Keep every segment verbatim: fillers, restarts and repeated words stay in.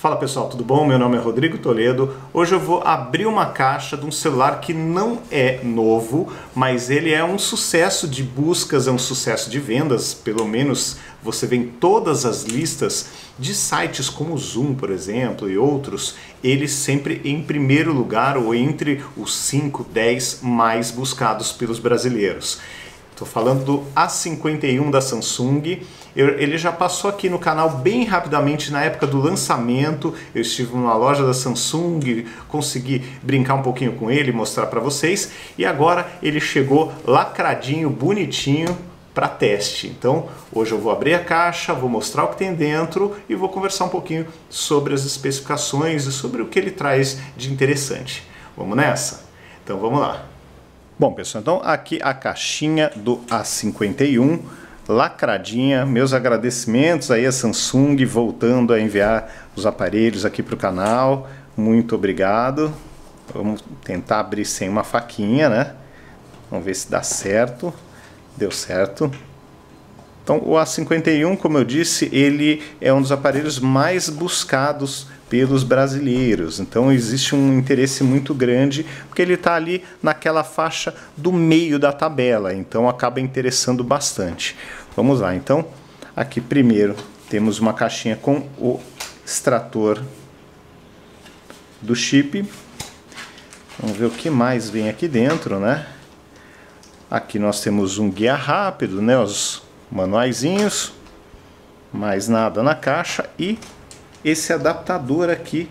Fala pessoal, tudo bom? Meu nome é Rodrigo Toledo. Hoje eu vou abrir uma caixa de um celular que não é novo, mas ele é um sucesso de buscas, é um sucesso de vendas, pelo menos você vê em todas as listas de sites como o Zoom, por exemplo, e outros, ele sempre em primeiro lugar ou entre os cinco, dez mais buscados pelos brasileiros. Estou falando do A cinquenta e um da Samsung. Eu, ele já passou aqui no canal bem rapidamente na época do lançamento. Eu estive numa loja da Samsung, consegui brincar um pouquinho com ele, mostrar para vocês. E agora ele chegou lacradinho, bonitinho para teste. Então hoje eu vou abrir a caixa, vou mostrar o que tem dentro e vou conversar um pouquinho sobre as especificações e sobre o que ele traz de interessante. Vamos nessa? Então vamos lá. Bom pessoal, então aqui a caixinha do A cinquenta e um, lacradinha. Meus agradecimentos aí a Samsung voltando a enviar os aparelhos aqui para o canal. Muito obrigado. Vamos tentar abrir sem uma faquinha, né? Vamos ver se dá certo. Deu certo. Então o A cinquenta e um, como eu disse, ele é um dos aparelhos mais buscados pelos brasileiros. Então existe um interesse muito grande, porque ele está ali naquela faixa do meio da tabela, então acaba interessando bastante. Vamos lá, então aqui primeiro temos uma caixinha com o extrator do chip. Vamos ver o que mais vem aqui dentro, né? Aqui nós temos um guia rápido, né? Os manuaizinhos, mais nada na caixa e esse adaptador aqui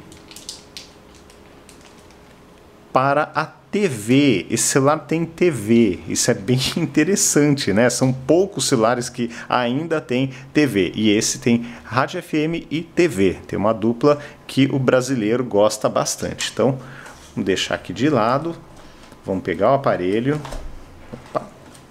para a T V. Esse celular tem T V, isso é bem interessante, né? São poucos celulares que ainda tem T V e esse tem rádio F M e T V. Tem uma dupla que o brasileiro gosta bastante. Então, vamos deixar aqui de lado, vamos pegar o aparelho. Opa.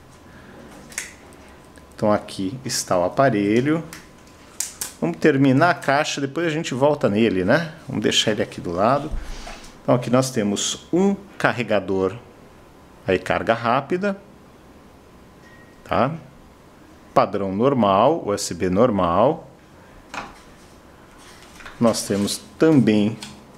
Então aqui está o aparelho. Vamos terminar a caixa, depois a gente volta nele, né? Vamos deixar ele aqui do lado. Então aqui nós temos um carregador, aí carga rápida, tá? Padrão normal, U S B normal. Nós temos também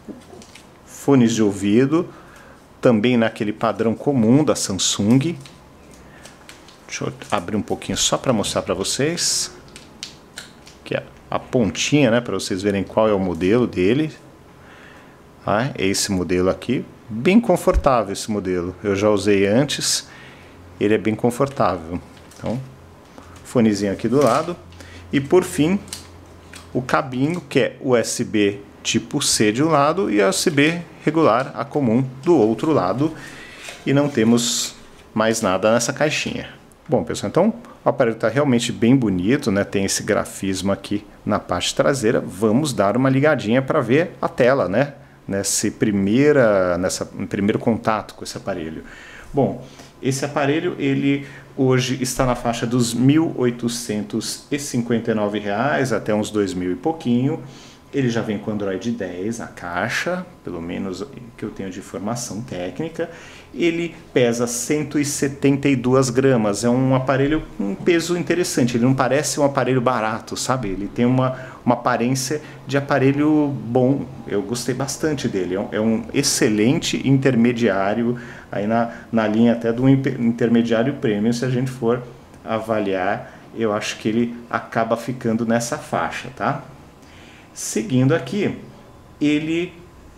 fones de ouvido, também naquele padrão comum da Samsung. Deixa eu abrir um pouquinho só para mostrar para vocês. Aqui é a pontinha, né, para vocês verem qual é o modelo dele. Ah, é esse modelo aqui, bem confortável esse modelo. Eu já usei antes, ele é bem confortável. Então, fonezinho aqui do lado. E por fim, o cabinho, que é U S B tipo C de um lado e U S B regular, a comum, do outro lado. E não temos mais nada nessa caixinha. Bom pessoal, então o aparelho está realmente bem bonito, né? Tem esse grafismo aqui na parte traseira. Vamos dar uma ligadinha para ver a tela, né? Nesse primeira, nessa primeiro contato com esse aparelho. Bom, esse aparelho ele hoje está na faixa dos mil oitocentos e cinquenta e nove reais até uns dois mil e pouquinho. Ele já vem com Android dez na caixa, pelo menos que eu tenho de informação técnica. Ele pesa cento e setenta e duas gramas, é um aparelho com um peso interessante. Ele não parece um aparelho barato, sabe? Ele tem uma, uma aparência de aparelho bom. Eu gostei bastante dele. É um, é um excelente intermediário, aí na, na linha até do intermediário premium, se a gente for avaliar, eu acho que ele acaba ficando nessa faixa, tá? Seguindo aqui, ele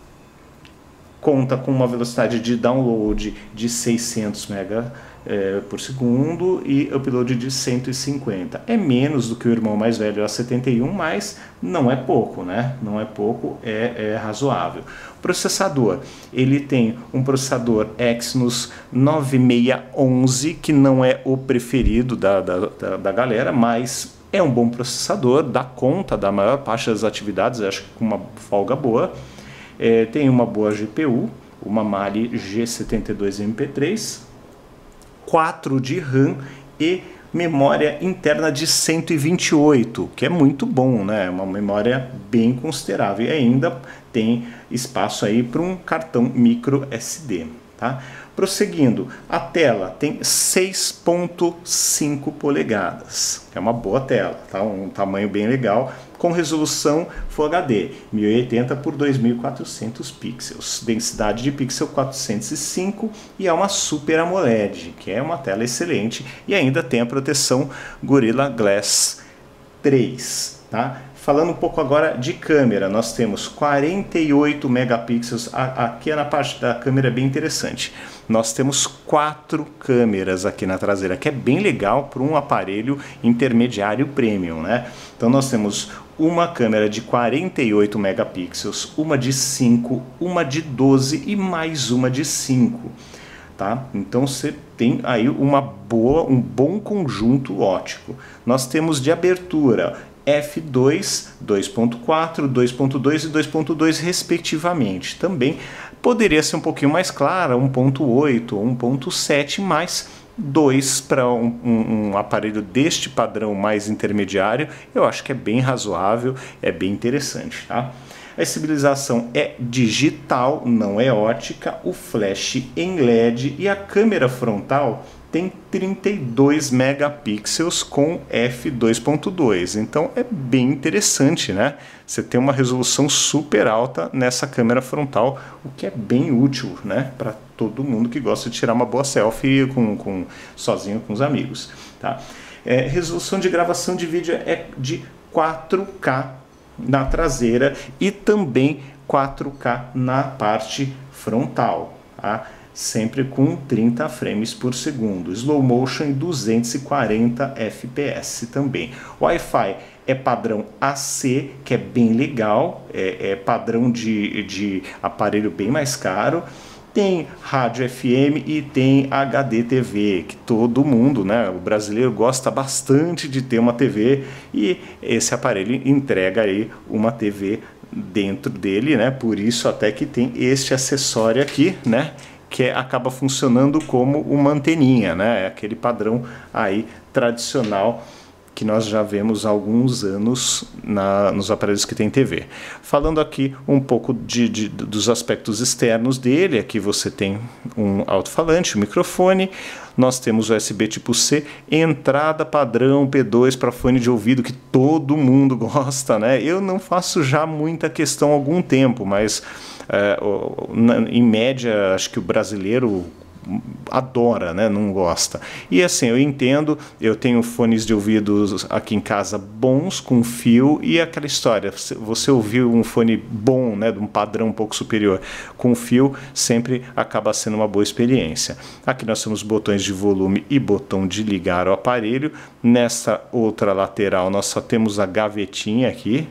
conta com uma velocidade de download de seiscentos megas é, por segundo e upload de cento e cinquenta. É menos do que o irmão mais velho, A setenta e um, mas não é pouco, né? Não é pouco, é, é razoável. Processador, ele tem um processador Exynos nove seis onze, que não é o preferido da, da, da, da galera, mas é um bom processador, dá conta da maior parte das atividades, acho que com uma folga boa. É, tem uma boa G P U, uma Mali G setenta e dois M P três, quatro de RAM e memória interna de cento e vinte e oito, que é muito bom, né? Uma memória bem considerável e ainda tem espaço aí para um cartão micro S D. Tá? Prosseguindo, a tela tem seis ponto cinco polegadas, é uma boa tela, tá? Um tamanho bem legal, com resolução Full H D, mil e oitenta por dois mil e quatrocentos pixels, densidade de pixel quatrocentos e cinco e é uma Super AMOLED, que é uma tela excelente e ainda tem a proteção Gorilla Glass três, tá? Falando um pouco agora de câmera, nós temos quarenta e oito megapixels, aqui na parte da câmera é bem interessante. Nós temos quatro câmeras aqui na traseira, que é bem legal para um aparelho intermediário premium, né? Então nós temos uma câmera de quarenta e oito megapixels, uma de cinco, uma de doze e mais uma de cinco. Tá? Então você tem aí uma boa, um bom conjunto óptico. Nós temos de abertura F dois, dois ponto quatro, dois ponto dois e dois ponto dois respectivamente. Também poderia ser um pouquinho mais clara, um ponto oito ou um ponto sete, mas dois para um, um, um aparelho deste padrão mais intermediário, eu acho que é bem razoável, é bem interessante, tá? A estabilização é digital, não é ótica, o flash em L E D e a câmera frontal tem trinta e dois megapixels com f dois ponto dois, então é bem interessante, né? Você tem uma resolução super alta nessa câmera frontal, o que é bem útil, né? Para todo mundo que gosta de tirar uma boa selfie com, com, sozinho com os amigos, tá? É, resolução de gravação de vídeo é de quatro K na traseira e também quatro K na parte frontal, tá? Sempre com trinta frames por segundo, slow motion em duzentos e quarenta F P S também. Wi-Fi é padrão A C, que é bem legal, é, é padrão de, de aparelho bem mais caro. Tem rádio F M e tem H D T V, que todo mundo, né, o brasileiro gosta bastante de ter uma T V e esse aparelho entrega aí uma T V dentro dele, né, por isso até que tem este acessório aqui, né, que é, acaba funcionando como uma anteninha, né, é aquele padrão aí tradicional que nós já vemos há alguns anos na, nos aparelhos que tem T V. Falando aqui um pouco de, de, dos aspectos externos dele, aqui você tem um alto-falante, um microfone, nós temos U S B tipo C, entrada padrão P dois para fone de ouvido, que todo mundo gosta, né? Eu não faço já muita questão há algum tempo, mas é, em média acho que o brasileiro adora, né? Não gosta. E assim, eu entendo, eu tenho fones de ouvido aqui em casa bons, com fio, e aquela história, você ouvir um fone bom, né, de um padrão um pouco superior, com fio, sempre acaba sendo uma boa experiência. Aqui nós temos botões de volume e botão de ligar o aparelho. Nessa outra lateral nós só temos a gavetinha aqui,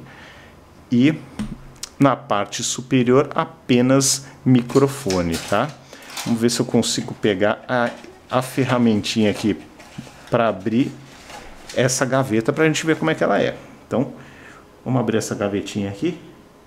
e na parte superior apenas microfone, tá? Vamos ver se eu consigo pegar a, a ferramentinha aqui para abrir essa gaveta para a gente ver como é que ela é. Então, vamos abrir essa gavetinha aqui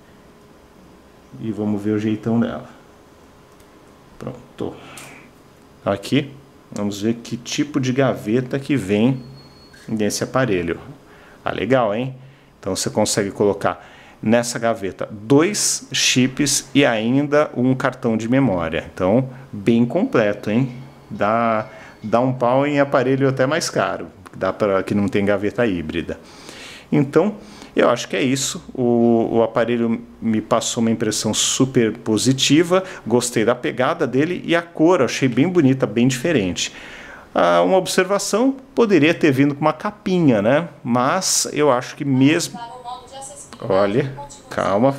e vamos ver o jeitão dela. Pronto. Aqui, vamos ver que tipo de gaveta que vem nesse aparelho. Ah, legal, hein? Então você consegue colocar nessa gaveta dois chips e ainda um cartão de memória. Então, bem completo, hein? Dá, dá um pau em aparelho até mais caro, dá para que não tem gaveta híbrida. Então, eu acho que é isso. O, o aparelho me passou uma impressão super positiva, gostei da pegada dele e a cor, achei bem bonita, bem diferente. Ah, uma observação, poderia ter vindo com uma capinha, né? Mas eu acho que mesmo... Olha, calma.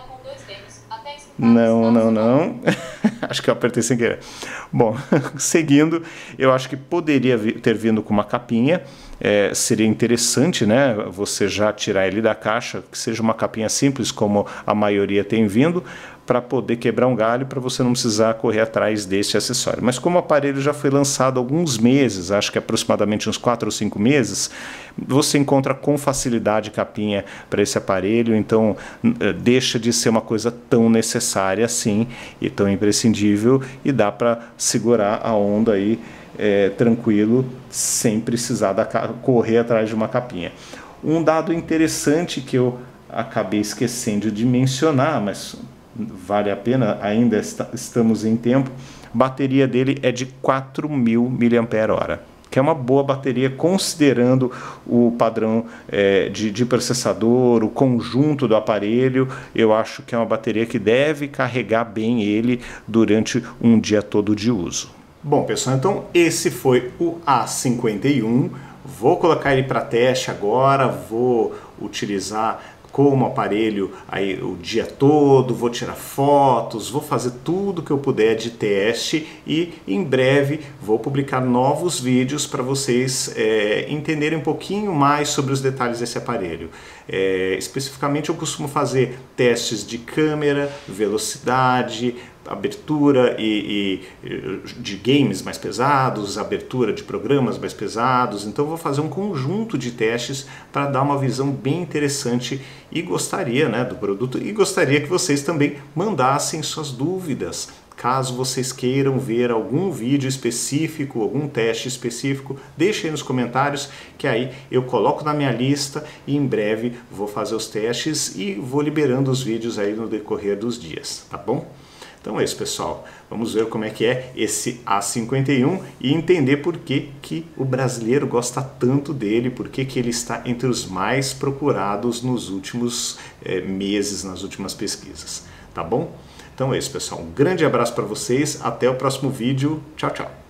Não, não, não. Acho que eu apertei sem querer. Bom, seguindo, eu acho que poderia ter vindo com uma capinha. É, seria interessante, né? Você já tirar ele da caixa, que seja uma capinha simples, como a maioria tem vindo, para poder quebrar um galho, para você não precisar correr atrás desse acessório. Mas como o aparelho já foi lançado há alguns meses, acho que aproximadamente uns quatro ou cinco meses, você encontra com facilidade capinha para esse aparelho, então deixa de ser uma coisa tão necessária assim e tão imprescindível, e dá para segurar a onda aí é, tranquilo, sem precisar da, correr atrás de uma capinha. Um dado interessante que eu acabei esquecendo de mencionar, mas vale a pena, ainda está, estamos em tempo, bateria dele é de quatro mil miliampères-hora, que é uma boa bateria considerando o padrão é, de, de processador, o conjunto do aparelho. Eu acho que é uma bateria que deve carregar bem ele durante um dia todo de uso. Bom, pessoal, então esse foi o A cinquenta e um. Vou colocar ele para teste agora, vou utilizar como aparelho aí o dia todo, vou tirar fotos, vou fazer tudo que eu puder de teste e em breve vou publicar novos vídeos para vocês é, entenderem um pouquinho mais sobre os detalhes desse aparelho. É, especificamente eu costumo fazer testes de câmera, velocidade, abertura e, e de games mais pesados, abertura de programas mais pesados. Então vou fazer um conjunto de testes para dar uma visão bem interessante e gostaria, né, do produto, e gostaria que vocês também mandassem suas dúvidas. Caso vocês queiram ver algum vídeo específico, algum teste específico, deixem aí nos comentários que aí eu coloco na minha lista e em breve vou fazer os testes e vou liberando os vídeos aí no decorrer dos dias, tá bom? Então é isso, pessoal. Vamos ver como é que é esse A cinquenta e um e entender por que, que o brasileiro gosta tanto dele, por que, que ele está entre os mais procurados nos últimos é, meses, nas últimas pesquisas. Tá bom? Então é isso, pessoal. Um grande abraço para vocês. Até o próximo vídeo. Tchau, tchau.